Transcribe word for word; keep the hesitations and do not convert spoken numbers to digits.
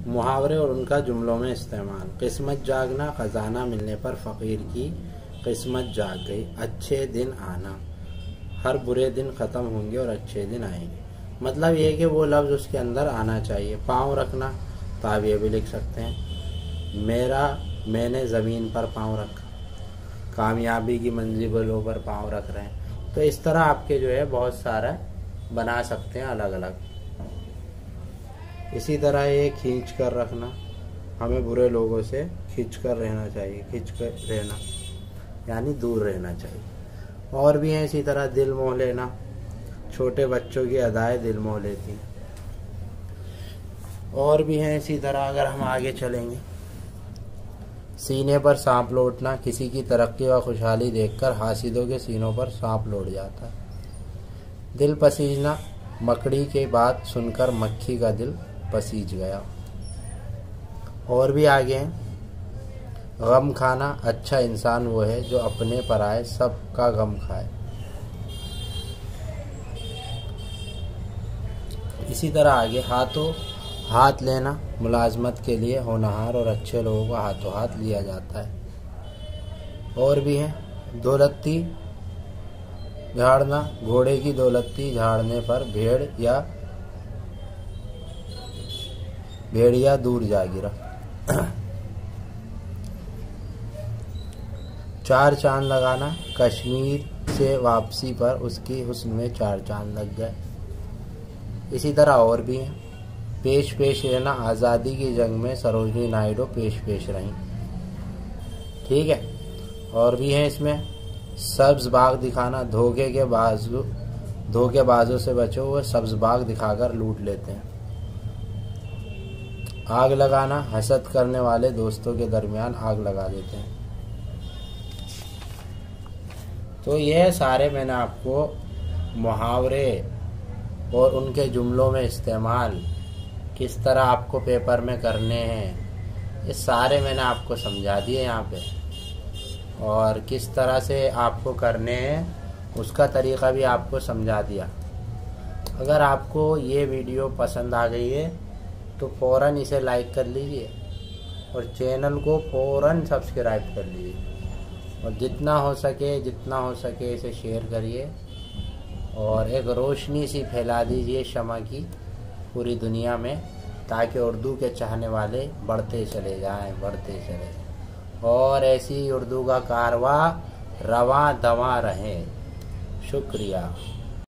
मुहावरे और उनका जुमलों में इस्तेमाल। किस्मत जागना, खजाना मिलने पर फ़कीर की किस्मत जाग गई। अच्छे दिन आना, हर बुरे दिन ख़त्म होंगे और अच्छे दिन आएंगे। मतलब ये है कि वो लफ्ज़ उसके अंदर आना चाहिए। पाँव रखना, तो आप ये भी लिख सकते हैं, मेरा मैंने ज़मीन पर पाँव रखा। कामयाबी की मंजिलों पर पाँव रख रहे हैं। तो इस तरह आपके जो है बहुत सारा बना सकते हैं अलग अलग। इसी तरह ये खींच कर रखना, हमें बुरे लोगों से खींच कर रहना चाहिए। खींच कर रहना यानी दूर रहना चाहिए। और भी हैं इसी तरह, दिल मोह लेना, छोटे बच्चों की अदाएं दिल मोह लेती हैं। और भी हैं इसी तरह, अगर हम आगे चलेंगे, सीने पर सांप लौटना, किसी की तरक्की व खुशहाली देखकर हासिदों के सीनों पर सांप लौट जाता है। दिल पसीजना, मकड़ी की बात सुनकर मक्खी का दिल पसीज गया। और भी आगे हैं, गम खाना, अच्छा इंसान वो है जो अपने पराए सबका गम खाए। इसी तरह आगे, हाथों हाथ लेना, मुलाजमत के लिए होनहार और अच्छे लोगों को हाथों हाथ लिया जाता है। और भी है, दौलती झाड़ना, घोड़े की दौलती झाड़ने पर भेड़ या भेड़िया दूर जा गिरा। चार चांद लगाना, कश्मीर से वापसी पर उसकी हुस्न में चार चांद लग गए। इसी तरह और भी हैं, पेश पेश रहना, आज़ादी की जंग में सरोजनी नायडू पेश पेश रहीं। ठीक है। और भी हैं इसमें, सब्ज बाग दिखाना, धोखे के बाजू धोखेबाजों से बचो, वो सब्ज बाग दिखाकर लूट लेते हैं। आग लगाना, हसद करने वाले दोस्तों के दरमियान आग लगा देते हैं। तो ये सारे मैंने आपको मुहावरे और उनके जुमलों में इस्तेमाल किस तरह आपको पेपर में करने हैं, ये सारे मैंने आपको समझा दिए यहाँ पे। और किस तरह से आपको करने हैं उसका तरीक़ा भी आपको समझा दिया। अगर आपको ये वीडियो पसंद आ गई है तो फ़ौरन इसे लाइक कर लीजिए और चैनल को फ़ौरन सब्सक्राइब कर लीजिए। और जितना हो सके जितना हो सके इसे शेयर करिए और एक रोशनी सी फैला दीजिए शमा की पूरी दुनिया में, ताकि उर्दू के चाहने वाले बढ़ते चले जाएं बढ़ते चले जाएं और ऐसी उर्दू का कारवां रवां दवां रहे। शुक्रिया।